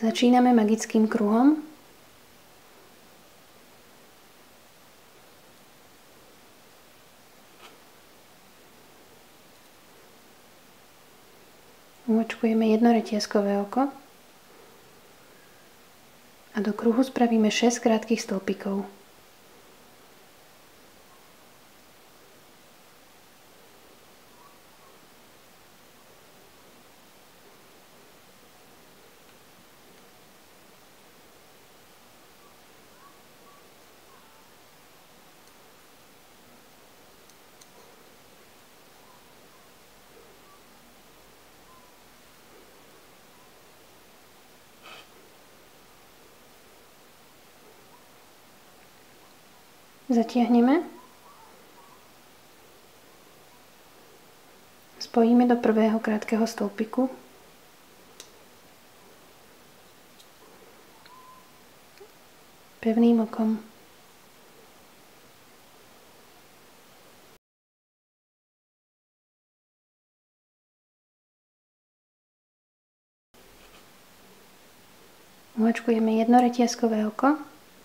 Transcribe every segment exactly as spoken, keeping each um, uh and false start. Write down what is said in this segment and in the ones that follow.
Začíname magickým kruhom. Umočkujeme jedno reťazkové oko a do kruhu spravíme šesť krátkych stĺpikov. Zatiahneme, spojíme do prvého krátkeho stĺpiku, pevným okom. Uhačkujeme jedno reťazkové oko.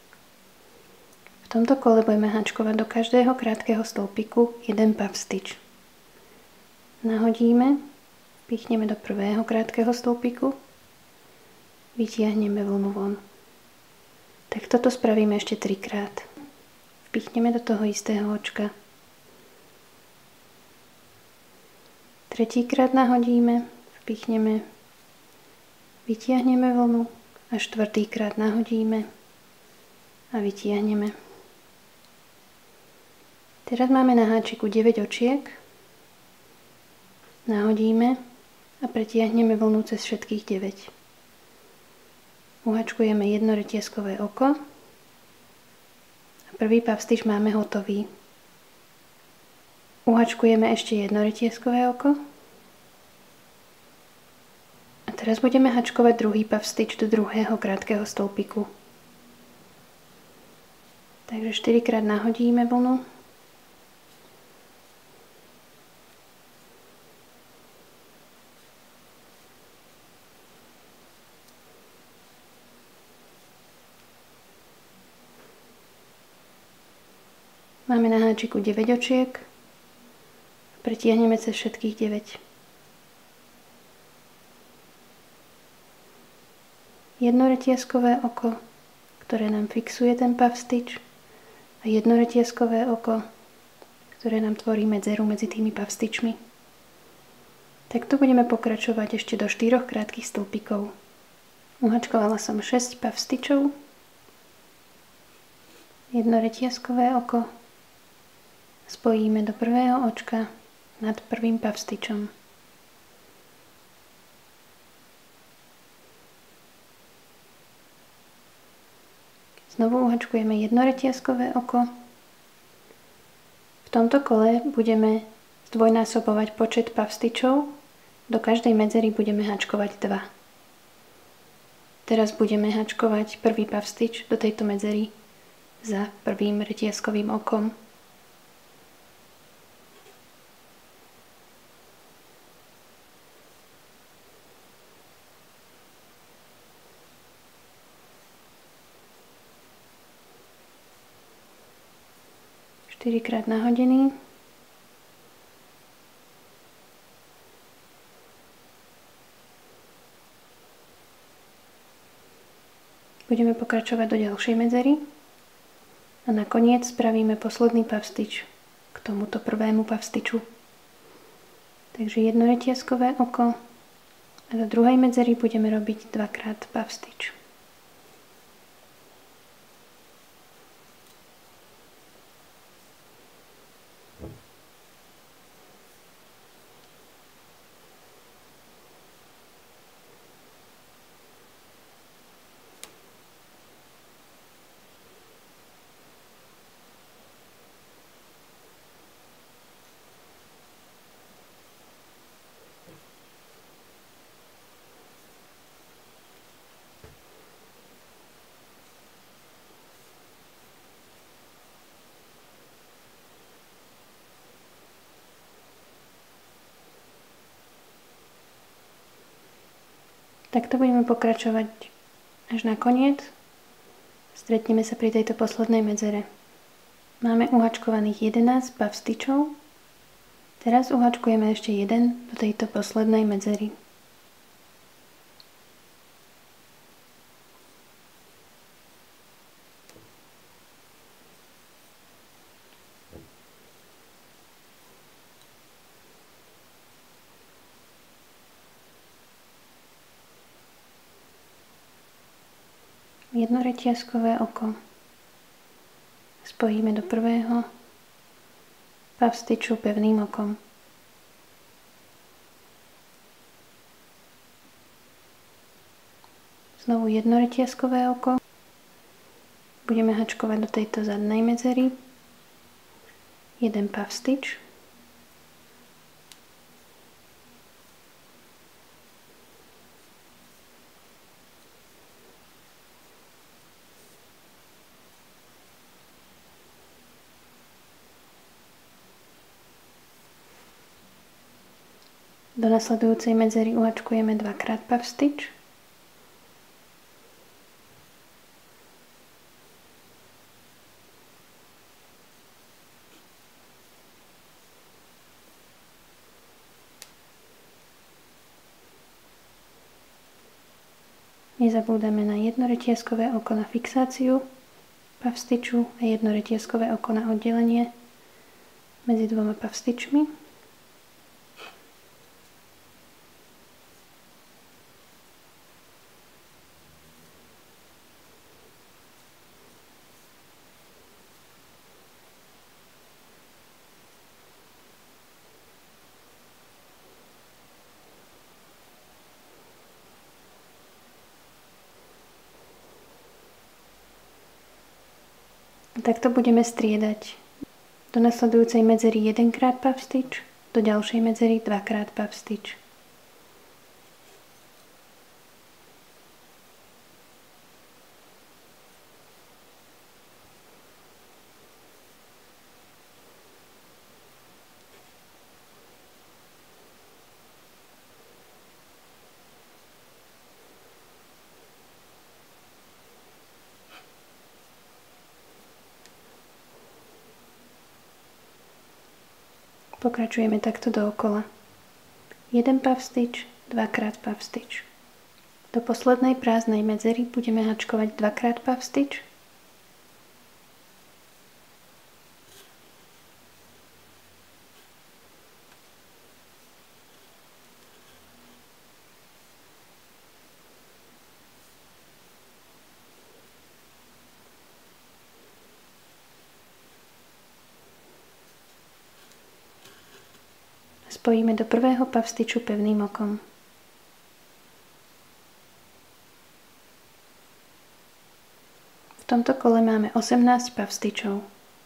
V tomto kole budeme hačkovať do každého krátkeho stĺpiku jeden puff stitch. Nahodíme, pichneme do prvého krátkeho stĺpiku, vytiahneme vlnu von. Tak toto spravíme ešte trikrát. Vpichneme do toho istého očka. Tretíkrát nahodíme, vpichneme, vytiahneme vlnu a štvrtýkrát nahodíme a vytiahneme. Teraz máme na háčiku deväť očiek. Nahodíme a pretiahneme vlnu cez všetkých deväť. Uhačkujeme jedno reťazkové oko a prvý puff stitch máme hotový. Uhačkujeme ešte jedno reťazkové oko a teraz budeme hačkovať druhý puff stitch do druhého krátkeho stĺpiku. Takže štyrikrát nahodíme vlnu. Máme na háčiku deväť očiek. Pretiahneme cez všetkých deväť. Jedno reťazkové oko, ktoré nám fixuje ten puff stitch, a jedno reťazkové oko, ktoré nám tvorí medzeru medzi tými puff stitchmi. Takto budeme pokračovať ešte do štyroch krátkych stĺpikov. Uhačkovala som šesť puff stitchov, jedno reťazkové oko, spojíme do prvého očka nad prvým puff stitchom. Znovu uhačkujeme jedno reťazkové oko. V tomto kole budeme zdvojnásobovať počet puff stitchov. Do každej medzery budeme hačkovať dva. Teraz budeme hačkovať prvý puff stitch do tejto medzery za prvým reťazkovým okom. štyrikrát nahodený. Budeme pokračovať do ďalšej medzery a nakoniec spravíme posledný puff stitch k tomuto prvému puff stitchu. Takže jedno reťazkové oko a do druhej medzery budeme robiť dvakrát puff stitch. Takto budeme pokračovať Až nakoniec stretneme sa pri tejto poslednej medzere. Máme uhačkovaných jedenásť pavstičov. Teraz uhačkujeme ešte jeden do tejto poslednej medzery. Jedno reťazkové oko spojíme do prvého pavstiču pevným okom. Znovu jedno reťazkové oko. Budeme hačkovať do tejto zadnej medzery. Jeden pavstič. Do nasledujúcej medzery uhačkujeme dvakrát pavstič. Nezabúdame na jedno reťazkové oko na fixáciu pavstiču a jedno reťazkové oko na oddelenie medzi dvoma pavstičmi. Takto budeme striedať. Do nasledujúcej medzery jedenkrát pavstič, do ďalšej medzery dvakrát pavstič. Pokračujeme takto dookola. Jeden pavstič, dvakrát pavstič. Do poslednej prázdnej medzery budeme hačkovať dvakrát pavstič. Spojíme do prvého pavstiču pevným okom. V tomto kole máme osemnásť pavstičov.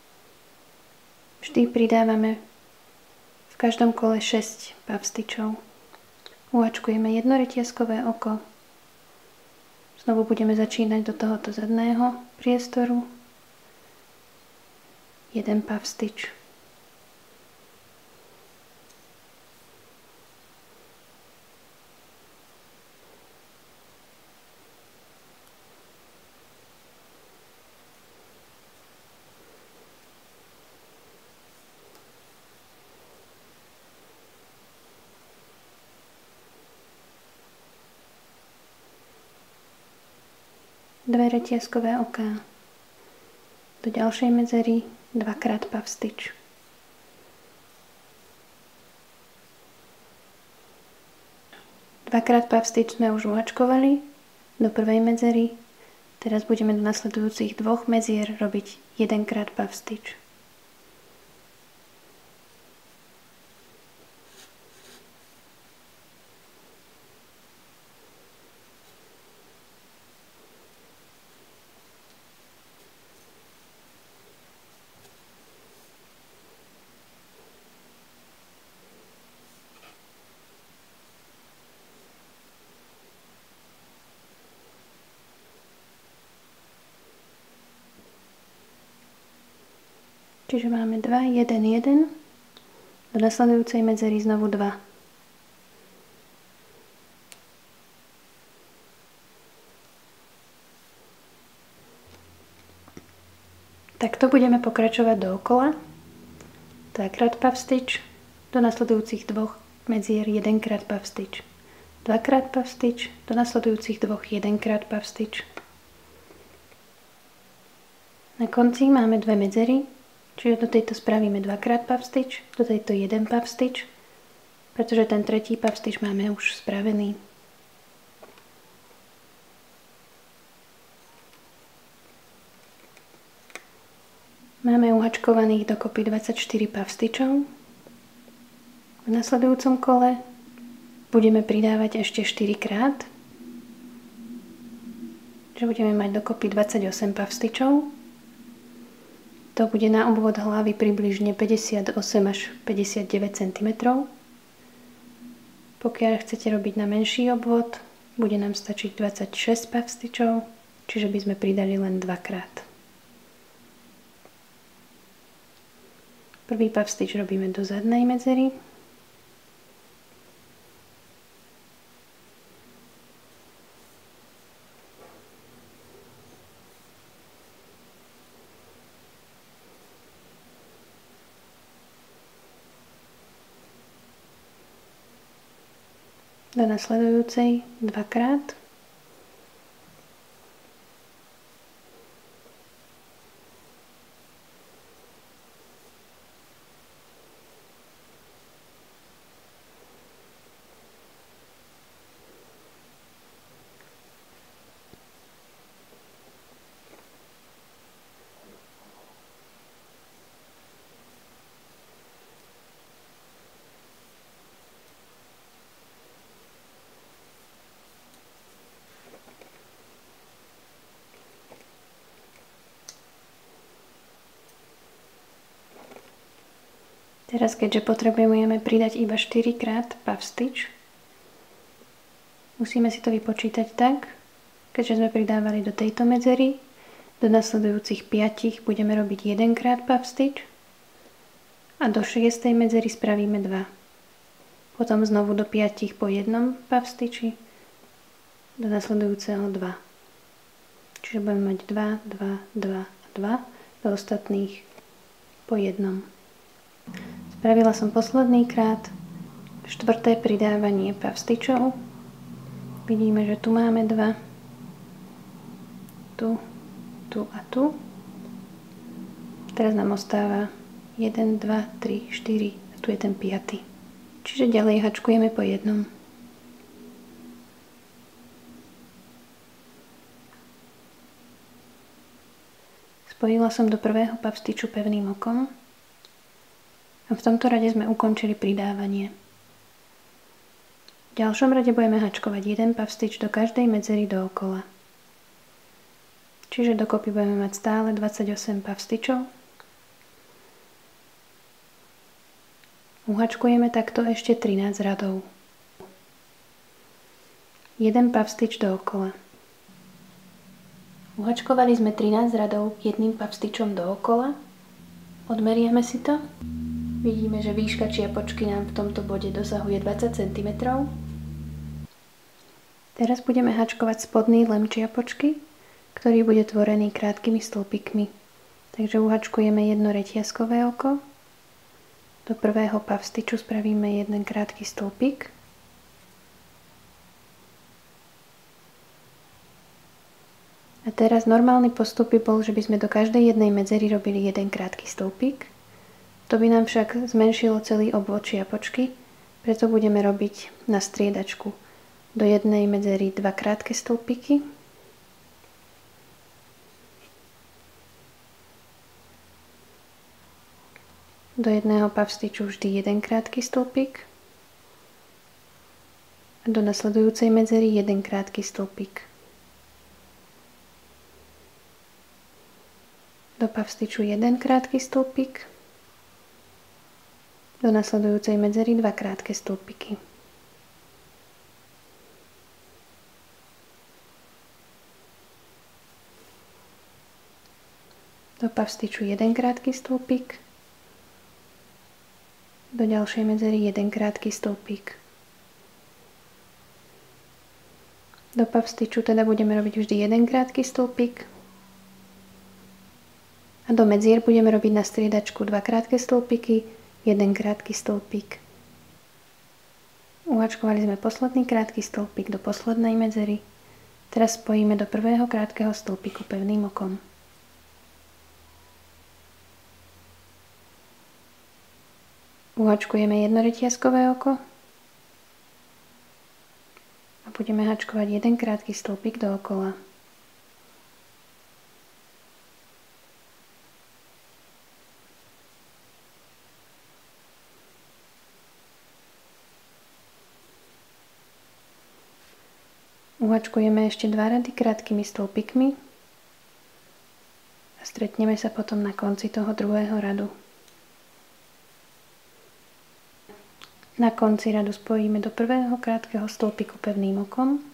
Vždy pridávame v každom kole šesť pavstičov. Uhačkujeme jedno reťazkové oko. Znovu budeme začínať do tohoto zadného priestoru. Jeden pavstič. Dve reťazkové oká. Do ďalšej medzery dvakrát pavstič. Dvakrát pavstič sme už uhačkovali do prvej medzery. Teraz budeme do nasledujúcich dvoch medzier robiť jedenkrát pavstič. Čiže máme dva, jeden, jeden. Do nasledujúcej medzery znovu dva. budeme pokračovať dookola. Dvakrát puff stitch, do nasledujúcich dvoch medzier jedenkrát puff stitch. Dvakrát puff stitch, do nasledujúcich dvoch jedenkrát puff stitch. Na konci máme dve medzery, čiže do tejto spravíme dvakrát puff stitch, do tejto jeden puff stitch, pretože ten tretí puff stitch máme už spravený. Máme uhačkovaných dokopy dvadsaťštyri puff stitchov. V nasledujúcom kole budeme pridávať ešte štyri krát, že budeme mať dokopy dvadsaťosem puff stitchov. To bude na obvod hlavy približne päťdesiatosem až päťdesiatdeväť centimetrov. Pokiaľ chcete robiť na menší obvod, bude nám stačiť dvadsaťšesť puff stitchov, čiže by sme pridali len dvakrát. Prvý puff stitch robíme do zadnej medzery. Do nasledujúcej dvakrát. Teraz, keďže potrebujeme pridať iba štyri krát puff stitch, musíme si to vypočítať tak, keďže sme pridávali do tejto medzery, do nasledujúcich piatich budeme robiť jeden krát puff stitch a do šiestej medzery spravíme dva. Potom znovu do piatich po jednom puff stitchi, do nasledujúceho dva. Čiže budeme mať dva, dva, dva a dva, do ostatných po jednom. Spravila som posledný krát štvrté pridávanie puff stitchov. Vidíme, že tu máme dva. Tu, tu a tu. Teraz nám ostáva jeden, dva, tri, štyri a tu je ten piaty. Čiže ďalej hačkujeme po jednom. Spojila som do prvého puff stitchu pevným okom. A v tomto rade sme ukončili pridávanie. V ďalšom rade budeme hačkovať jeden puff stitch do každej medzery dookola. Čiže dokopy budeme mať stále dvadsaťosem puff stitchov. Uhačkujeme takto ešte trinásť radov. jeden puff stitch dookola. Uhačkovali sme trinásť radov jedným puff stitchom dookola. Odmerieme si to. Vidíme, že výška čiapočky nám v tomto bode dosahuje dvadsať centimetrov. Teraz budeme hačkovať spodný lem čiapočky, ktorý bude tvorený krátkými stĺpikmi. Takže uhačkujeme jedno reťazkové oko. Do prvého puff stitchu spravíme jeden krátky stĺpik. A teraz normálny postup by bol, že by sme do každej jednej medzery robili jeden krátky stĺpik. To by nám však zmenšilo celý obvod čiapočky, preto budeme robiť na striedačku. Do jednej medzery dva krátke stĺpiky. Do jedného puff stitchu vždy jeden krátky stĺpik. A do nasledujúcej medzery jeden krátky stĺpik. Do puff stitchu jeden krátky stĺpik. Do nasledujúcej medzery dva krátke stĺpiky. Do puff stitchu jeden krátky stĺpik. Do ďalšej medzery jeden krátky stĺpik. Do puff stitchu teda budeme robiť vždy jeden krátky stĺpik. A do medzier budeme robiť na striedačku dva krátke stĺpiky, jeden krátky stĺpik. Uhačkovali sme posledný krátky stĺpik do poslednej medzery. Teraz spojíme do prvého krátkeho stĺpiku pevným okom. Uhačkujeme jedno reťazkové oko a budeme hačkovať jeden krátky stĺpik dookola. Uhačkujeme ešte dva rady krátkými stĺpikmi a stretneme sa potom na konci toho druhého radu. Na konci radu spojíme do prvého krátkeho stĺpiku pevným okom.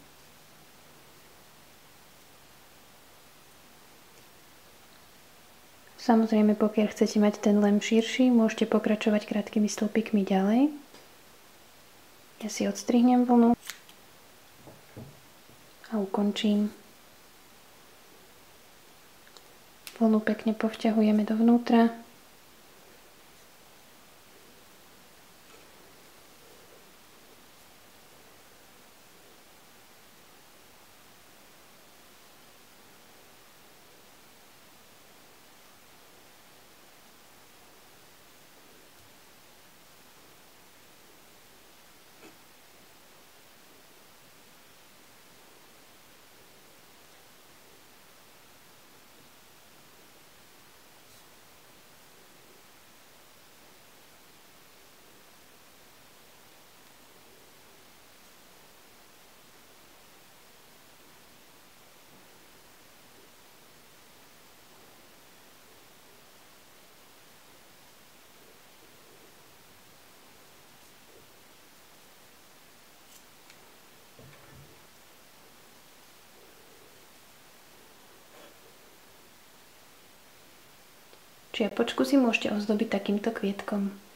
Samozrejme, pokiaľ chcete mať ten lem širší, môžete pokračovať krátkými stĺpikmi ďalej. Ja si odstrihnem vlnu a ukončím. Vlnu pekne povťahujeme dovnútra. Čiapočku si môžete ozdobiť takýmto kvietkom.